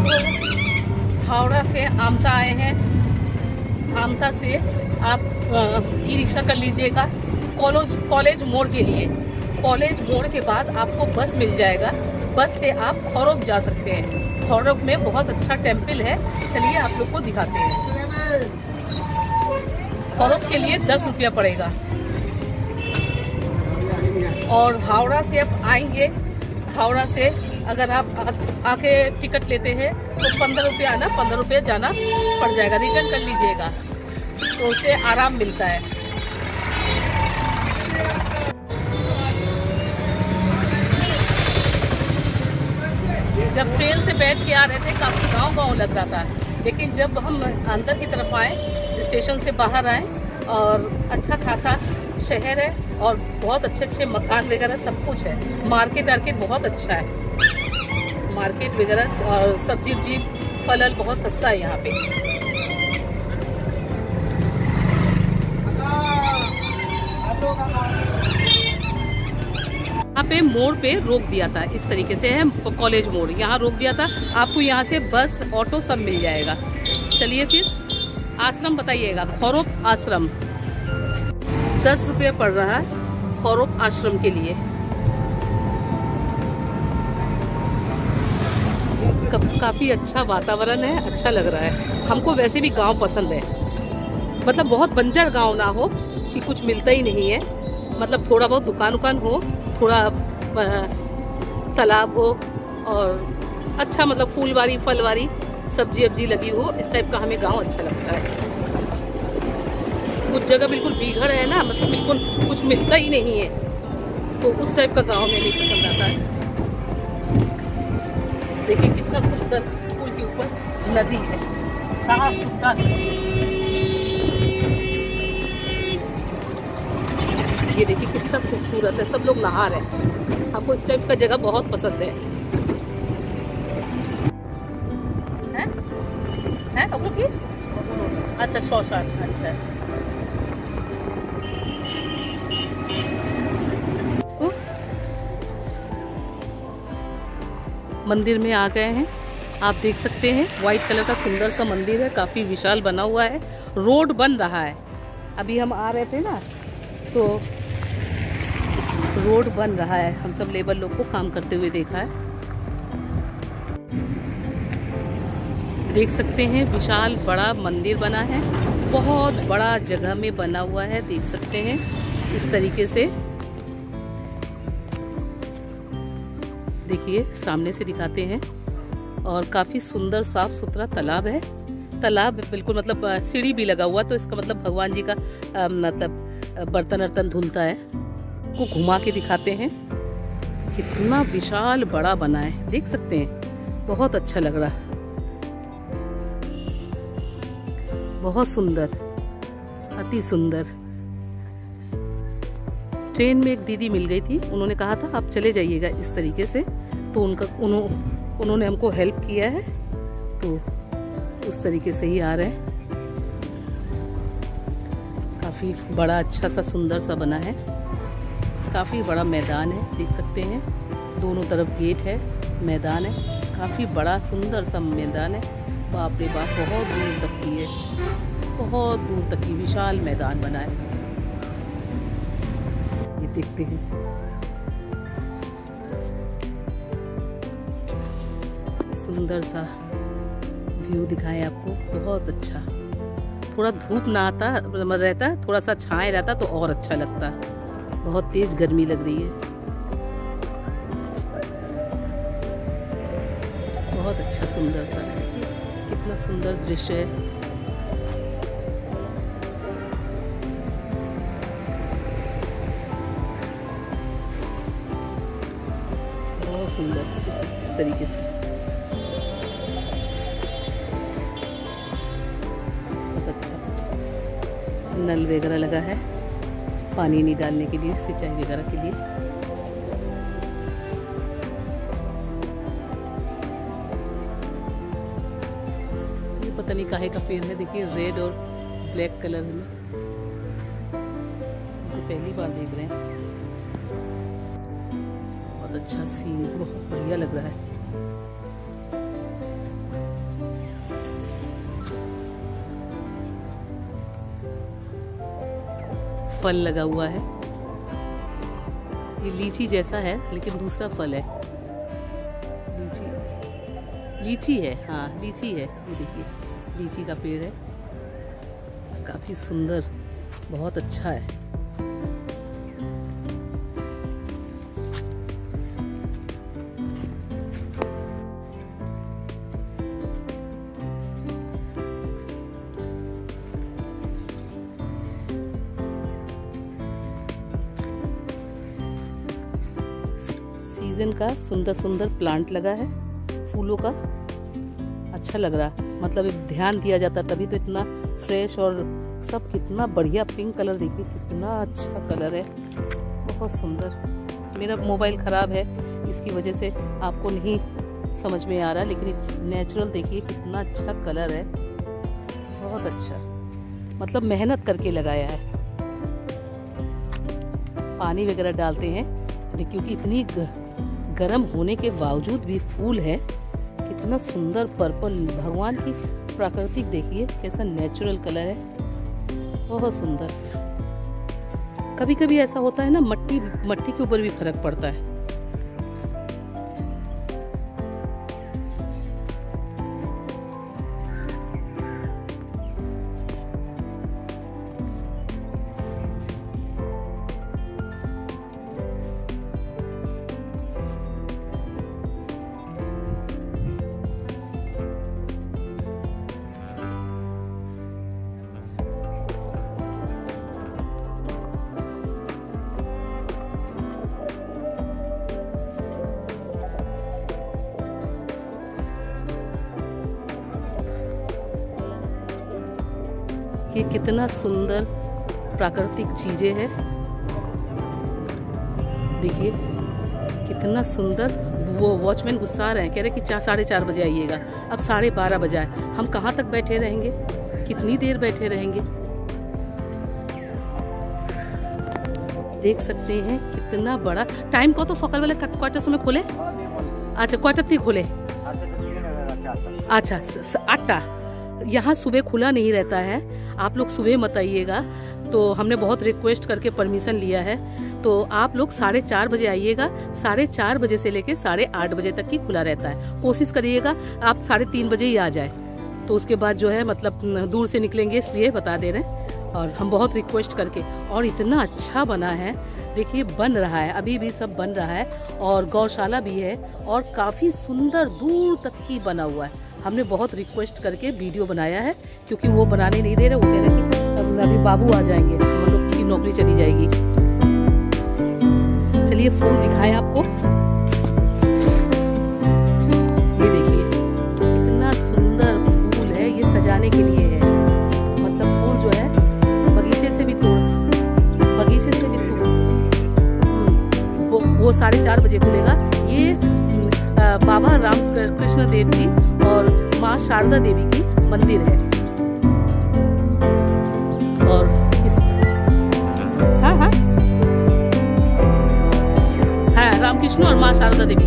हावड़ा से आमता आए हैं। आमता से आप ई रिक्शा कर लीजिएगा कॉलेज मोड़ के लिए। कॉलेज मोड़ के बाद आपको बस मिल जाएगा। बस से आप खौरब जा सकते हैं। खौरब में बहुत अच्छा टेम्पल है, चलिए आप लोग को दिखाते हैं। खौरब के लिए 10 रुपया पड़ेगा। और हावड़ा से आप आएंगे, हावड़ा से अगर आप आके टिकट लेते हैं तो 15 रुपया आना 15 रुपया जाना पड़ जाएगा। रिटर्न कर लीजिएगा तो उससे आराम मिलता है। जब ट्रेन से बैठ के आ रहे थे काफी गांव लग रहा था, लेकिन जब हम अंदर की तरफ आए, स्टेशन से बाहर आए, और अच्छा खासा शहर है और बहुत अच्छे मकान वगैरह सब कुछ है। मार्केट बहुत अच्छा है। मार्केट वगैरह और सब्जी फल बहुत सस्ता है यहाँ पे। यहाँ पे मोड़ पे रोक दिया था, इस तरीके से है कॉलेज मोड़, यहाँ रोक दिया था। आपको यहाँ से बस ऑटो सब मिल जाएगा। चलिए फिर आश्रम बताइएगा। खौरब आश्रम 10 रुपये पड़ रहा है खौरब आश्रम के लिए। काफी अच्छा वातावरण है, अच्छा लग रहा है। हमको वैसे भी गांव पसंद है, मतलब बहुत बंजर गांव ना हो कि कुछ मिलता ही नहीं है, मतलब थोड़ा बहुत दुकान हो, थोड़ा तालाब हो, और अच्छा मतलब फूलवारी फलवारी सब्जी लगी हो, इस टाइप का हमें गांव अच्छा लगता है। कुछ जगह बिल्कुल भीगड़ है ना, मतलब बिल्कुल कुछ मिलता ही नहीं है, तो उस टाइप का गांव में नहीं पसंद आता है। देखिए कितना सुंदर, पुल के ऊपर नदी है, साफ सुथरा। ये देखिए कितना खूबसूरत है, सब लोग नहा रहे हैं। आपको इस टाइप का जगह बहुत पसंद है? आप लोग की अच्छा शौचालय, अच्छा। मंदिर में आ गए हैं, आप देख सकते हैं। व्हाइट कलर का सुंदर सा मंदिर है, काफी विशाल बना हुआ है। रोड बन रहा है, अभी हम आ रहे थे ना तो रोड बन रहा है। हम सब लेबर लोग को काम करते हुए देखा है। देख सकते हैं विशाल बड़ा मंदिर बना है, बहुत बड़ा जगह में बना हुआ है। देख सकते हैं इस तरीके से। देखिए सामने से दिखाते हैं, और काफी सुंदर साफ सुथरा तालाब है। तालाब बिल्कुल मतलब सीढ़ी भी लगा हुआ, तो इसका मतलब भगवान जी का मतलब बर्तन धुलता है। को घुमा के दिखाते हैं, कितना विशाल बड़ा बना है, देख सकते हैं। बहुत अच्छा लग रहा है, बहुत सुंदर, अति सुंदर। ट्रेन में एक दीदी मिल गई थी, उन्होंने कहा था आप चले जाइएगा इस तरीके से, तो उन्होंने हमको हेल्प किया है, तो उस तरीके से ही आ रहे हैं। काफी बड़ा अच्छा सा सुंदर सा बना है, काफी बड़ा मैदान है, देख सकते हैं। दोनों तरफ गेट है, मैदान है, काफी बड़ा सुंदर सा मैदान है। बाप रे बाप, बहुत दूर तक की है, बहुत दूर तक की विशाल मैदान बना है। ये देखते हैं, सुंदर सा व्यू दिखाएं आपको, बहुत अच्छा। थोड़ा धूप ना आता रहता, थोड़ा सा छाए रहता तो और अच्छा लगता। बहुत तेज गर्मी लग रही है, बहुत अच्छा सुंदर सा, कितना सुंदर दृश्य है। बहुत सुंदर इस तरीके से, बहुत अच्छा। नल वगैरह लगा है पानी नहीं डालने के लिए, सिंचाई वगैरह के लिए। ये पता नहीं काहे का पेड़ है, देखिए रेड और ब्लैक कलर में, पहली बार देख रहे हैं। बहुत अच्छा सीन, बहुत बढ़िया लग रहा है। फल लगा हुआ है। ये लीची जैसा है लेकिन दूसरा फल है। लीची है, हाँ लीची है। ये देखिए लीची का पेड़ है, काफी सुंदर, बहुत अच्छा है। सीजन का सुंदर सुंदर प्लांट लगा है फूलों का, अच्छा लग रहा है। मतलब एक ध्यान दिया जाता तभी तो इतना फ्रेश और सब कितना बढ़िया। पिंक कलर देखिए कितना अच्छा कलर है, बहुत सुंदर। मेरा मोबाइल ख़राब है इसकी वजह से आपको नहीं समझ में आ रहा, लेकिन नेचुरल देखिए कितना अच्छा कलर है, बहुत अच्छा। मतलब मेहनत करके लगाया है। पानी वगैरह डालते हैं क्योंकि इतनी गर्म होने के बावजूद भी फूल है। कितना सुंदर पर्पल, भगवान की प्राकृतिक देखिए कैसा नेचुरल कलर है, बहुत सुंदर। कभी कभी ऐसा होता है ना, मट्टी के ऊपर भी फर्क पड़ता है। ये कितना सुंदर प्राकृतिक चीजें हैं, देखिए कितना सुंदर। वो वॉचमैन गुस्सा रहे हैं, कह रहे कि 4:30 बजे आइएगा। अब 12:30 बजे आए, हम कहाँ तक बैठे रहेंगे, कितनी देर बैठे रहेंगे। देख सकते हैं कितना बड़ा। टाइम को तो सकाल वाले क्वार्टर समय खोले, अच्छा क्वार्टर थी खोले, अच्छा 8टा। यहाँ सुबह खुला नहीं रहता है, आप लोग सुबह मत आइएगा। तो हमने बहुत रिक्वेस्ट करके परमिशन लिया है, तो आप लोग 4:30 बजे आइएगा। 4:30 बजे से लेके 8:30 बजे तक ही खुला रहता है। कोशिश करिएगा आप 3:30 बजे ही आ जाए, तो उसके बाद जो है मतलब दूर से निकलेंगे, इसलिए बता दे रहे हैं। और हम बहुत रिक्वेस्ट करके, और इतना अच्छा बना है, देखिए बन रहा है, अभी भी सब बन रहा है। और गौशाला भी है और काफ़ी सुंदर दूर तक की बना हुआ है। हमने बहुत रिक्वेस्ट करके वीडियो बनाया है, क्योंकि वो बनाने नहीं दे रहे। वो कह रहे कि अभी बाबू आ जाएंगे, हम लोग की नौकरी चली जाएगी। चलिए फूल दिखाएं आपको। ये देखिए कितना सुंदर फूल है, ये सजाने के लिए है। मतलब फूल जो है बगीचे से भी तोड़ वो 4:30 बजे खुलेगा। ये बाबा रामकृष्ण देव जी और माँ शारदा देवी की मंदिर है। और इस हाँ रामकृष्ण और माँ शारदा देवी।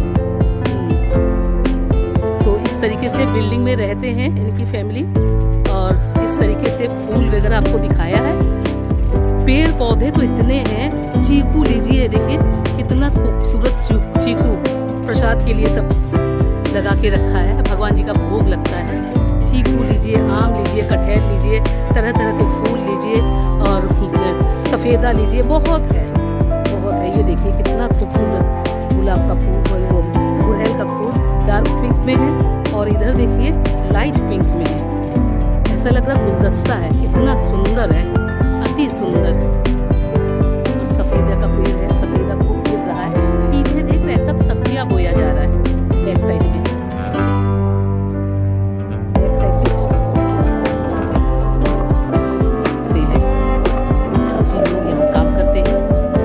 तो इस तरीके से बिल्डिंग में रहते हैं इनकी फैमिली, और इस तरीके से फूल वगैरह आपको दिखाया है। पेड़ पौधे तो इतने हैं। चीकू लीजिए, देखिए कितना खूबसूरत चीकू प्रसाद के लिए सब लगा के रखा है, भगवान जी का भोग लगता है। चीकू लीजिए, आम लीजिए, कटहल लीजिए, तरह तरह के फूल लीजिए, और सफ़ेदा लीजिए, बहुत है, बहुत है। ये देखिए कितना खूबसूरत गुलाब का फूल, वो गुड़हल का फूल डार्क पिंक में है, और इधर देखिए लाइट पिंक में है। ऐसा लग रहा गुलदस्ता है, कितना सुंदर है, अति सुंदर। सफ़ेदा का पेड़ है, सफ़ेदा खूब गिर रहा है। पीछे देख रहे हैं सब सब्जियां बोया जा रहा है। बैक साइड में काफी लोग यहाँ काम करते हैं।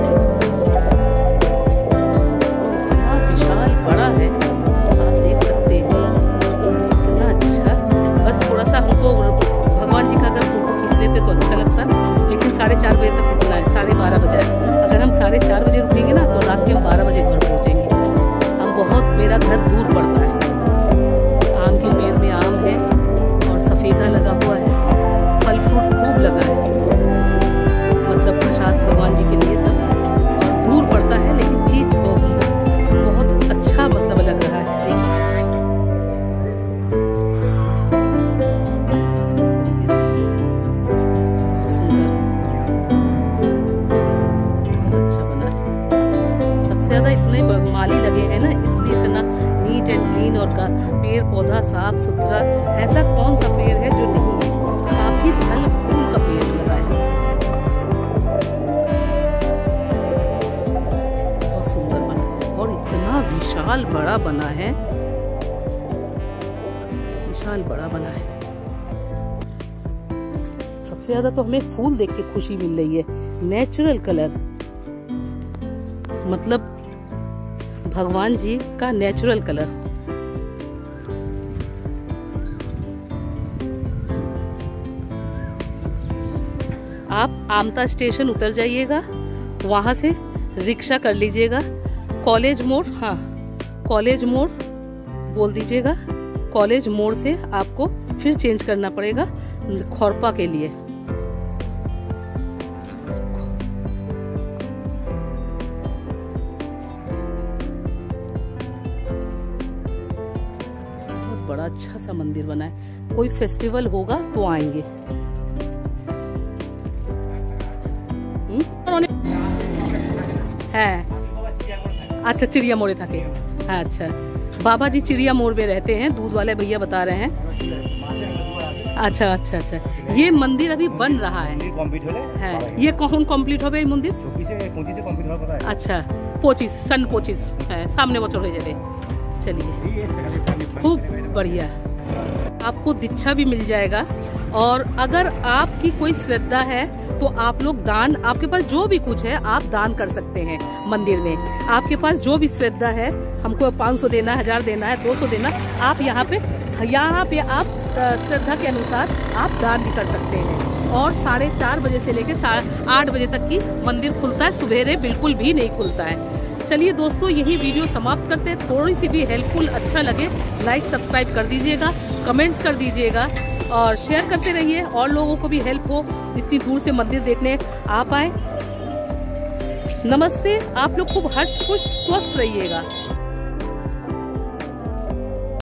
इतना विशाल बड़ा है, आप देख सकते हैं कितना अच्छा। बस थोड़ा सा हमको भगवान जी का अगर फोटो खींच लेते तो अच्छा लगता, लेकिन 4:30 बजे तक रुकना है, 12:30 बजे। अगर हम 4:30 बजे रुकेंगे ना तो रात के हम 12 बजे घर पहुँचेंगे। बहुत, मेरा घर दूर पड़ता है। आम के पेड़ में आम है और सफ़ेदा लगा हुआ है, फल फ्रूट खूब लगा है। मतलब प्रसाद पेड़ पौधा साफ सुथरा, ऐसा कौन सा पेड़ है जो नहीं है। काफी फल फूल का पेड़ लगा है, बहुत सुंदर बना है और इतना विशाल बड़ा बना है, विशाल बड़ा बना है। सबसे ज्यादा तो हमें फूल देख के खुशी मिल रही है। नेचुरल कलर, मतलब भगवान जी का नेचुरल कलर। आप आमता स्टेशन उतर जाइएगा, वहां से रिक्शा कर लीजिएगा, कॉलेज मोड़, हाँ कॉलेज मोड़ बोल दीजिएगा, कॉलेज मोड़ से आपको फिर चेंज करना पड़ेगा खोरपा के लिए। बहुत बड़ा अच्छा सा मंदिर बना है, कोई फेस्टिवल होगा तो आएंगे। है अच्छा, चिड़िया मोड़े था के, अच्छा बाबा जी चिड़िया मोड़ में रहते हैं, दूध वाले भैया बता रहे हैं। अच्छा अच्छा अच्छा, ये मंदिर अभी बन रहा है। ये कौन कंप्लीट हो गए मंदिर? अच्छा 25 सन 25 है, सामने बचर हो जाए। चलिए खूब बढ़िया, आपको दीक्षा भी मिल जाएगा। और अगर आपकी कोई श्रद्धा है तो आप लोग दान, आपके पास जो भी कुछ है आप दान कर सकते हैं मंदिर में। आपके पास जो भी श्रद्धा है, हमको 500 देना, 1000 देना है, 200 देना, आप यहाँ पे आप श्रद्धा के अनुसार आप दान भी कर सकते हैं। और 4:30 बजे से लेकर 8 बजे तक की मंदिर खुलता है, सवेरे बिल्कुल भी नहीं खुलता है। चलिए दोस्तों, यही वीडियो समाप्त करते हैं। थोड़ी सी भी हेल्पफुल अच्छा लगे लाइक सब्सक्राइब कर दीजिएगा, कमेंट्स कर दीजिएगा और शेयर करते रहिए, और लोगों को भी हेल्प हो, इतनी दूर से मंदिर देखने आप आए। नमस्ते, आप लोग खूब हष्ट पुष्ट स्वस्थ रहिएगा।